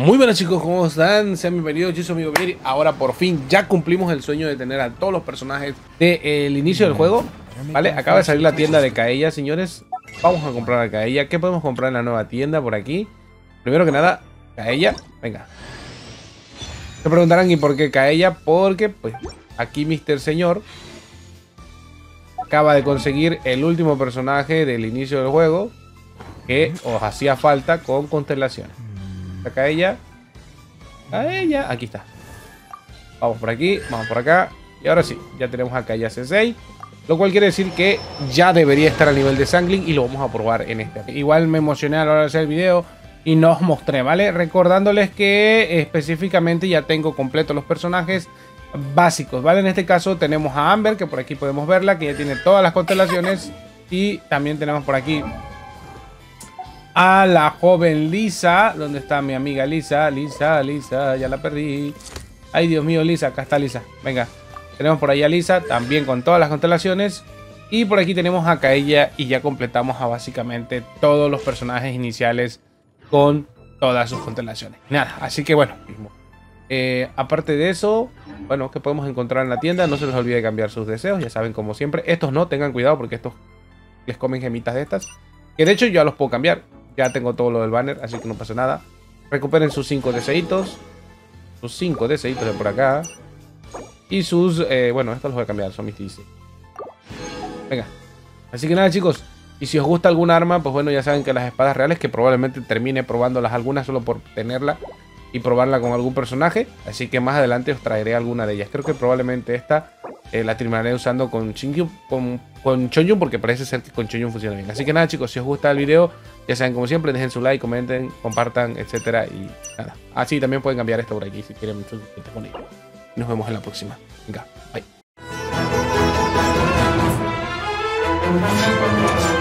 Muy buenas chicos, ¿cómo están? Sean bienvenidos, yo soy amigo Bieri. Ahora por fin ya cumplimos el sueño de tener a todos los personajes del inicio del juego. Vale, acaba de salir la tienda de Kaeya, señores. Vamos a comprar a Kaeya. ¿Qué podemos comprar en la nueva tienda por aquí? Primero que nada, Kaeya. Venga. Se preguntarán, ¿y por qué Kaeya? Porque, pues, aquí Mr. Señor acaba de conseguir el último personaje del inicio del juego que os hacía falta con constelaciones. Kaeya. Kaeya. Aquí está. Vamos por aquí, vamos por acá. Y ahora sí, ya tenemos a Kaeya Sensei. Lo cual quiere decir que ya debería estar a nivel de Sangling y lo vamos a probar en este. Igual me emocioné a la hora de hacer el video y no os mostré, ¿vale? Recordándoles que específicamente ya tengo completos los personajes básicos, ¿vale? En este caso tenemos a Amber, que por aquí podemos verla, que ya tiene todas las constelaciones. Y también tenemos por aquí a la joven Lisa. ¿Dónde está mi amiga Lisa? Lisa, ya la perdí. Ay, Dios mío, Lisa, acá está Lisa. Venga, tenemos por ahí a Lisa, también con todas las constelaciones. Y por aquí tenemos a Kaeya y ya completamos a básicamente todos los personajes iniciales con todas sus constelaciones. Nada, así que bueno, aparte de eso, bueno, ¿qué podemos encontrar en la tienda? No se les olvide cambiar sus deseos, ya saben, como siempre. Estos no, tengan cuidado porque estos les comen gemitas de estas. Que de hecho yo ya los puedo cambiar. Ya tengo todo lo del banner, así que no pasa nada. Recuperen sus 5 deseitos. Sus 5 deseitos de por acá. Y sus... bueno, estos los voy a cambiar, son mis DC. Venga. Así que nada, chicos. Y si os gusta alguna arma, pues bueno, ya saben que las espadas reales, que probablemente termine probándolas algunas solo por tenerla y probarla con algún personaje. Así que más adelante os traeré alguna de ellas. Creo que probablemente esta la terminaré usando con Chongyun, con Chongyun, porque parece ser que con Chongyun funciona bien. Así que nada, chicos, si os gusta el video, ya saben, como siempre, dejen su like, comenten, compartan, etcétera. Y nada. Sí, también pueden cambiar esto por aquí si quieren. Nos vemos en la próxima. Venga, bye.